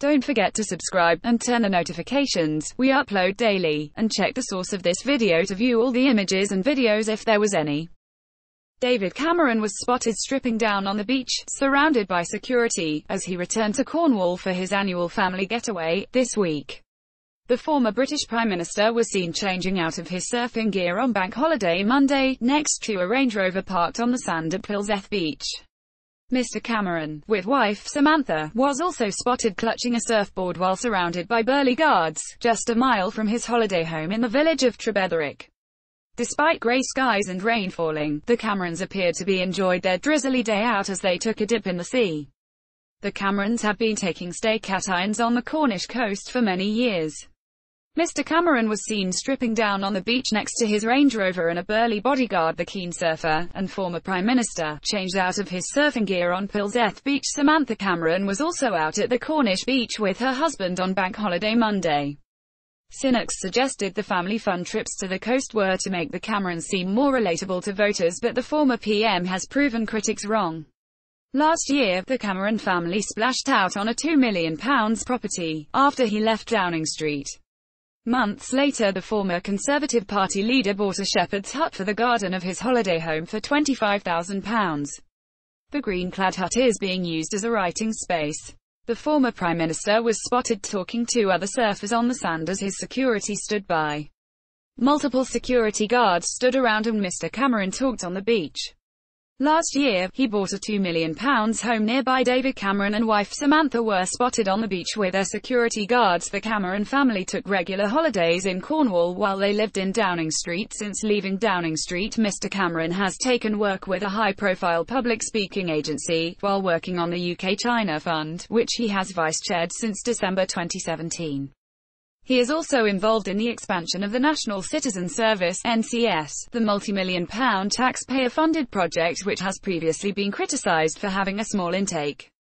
Don't forget to subscribe, and turn the notifications. We upload daily. And check the source of this video to view all the images and videos if there was any. David Cameron was spotted stripping down on the beach, surrounded by security, as he returned to Cornwall for his annual family getaway, this week. The former British Prime Minister was seen changing out of his surfing gear on Bank Holiday Monday, next to a Range Rover parked on the sand at Polzeath Beach. Mr. Cameron, with wife Samantha, was also spotted clutching a surfboard while surrounded by burly guards, just a mile from his holiday home in the village of Trebetherick. Despite grey skies and rain falling, the Camerons appeared to be enjoyed their drizzly day out as they took a dip in the sea. The Camerons have been taking staycations on the Cornish coast for many years. Mr. Cameron was seen stripping down on the beach next to his Range Rover, and a burly bodyguard. The keen surfer, and former Prime Minister, changed out of his surfing gear on Polzeath Beach. Samantha Cameron was also out at the Cornish beach with her husband on Bank Holiday Monday. Cynics suggested the family fun trips to the coast were to make the Camerons seem more relatable to voters, but the former PM has proven critics wrong. Last year, the Cameron family splashed out on a £2 million property, after he left Downing Street. Months later, the former Conservative Party leader bought a shepherd's hut for the garden of his holiday home for £25,000. The green-clad hut is being used as a writing space. The former Prime Minister was spotted talking to other surfers on the sand as his security stood by. Multiple security guards stood around and Mr. Cameron talked on the beach. Last year, he bought a £2 million home nearby. David Cameron and wife Samantha were spotted on the beach with their security guards. The Cameron family took regular holidays in Cornwall while they lived in Downing Street. Since leaving Downing Street, Mr. Cameron has taken work with a high-profile public speaking agency, while working on the UK-China Fund, which he has vice-chaired since December 2017. He is also involved in the expansion of the National Citizen Service (NCS), the multi-million-pound taxpayer-funded project which has previously been criticised for having a small intake.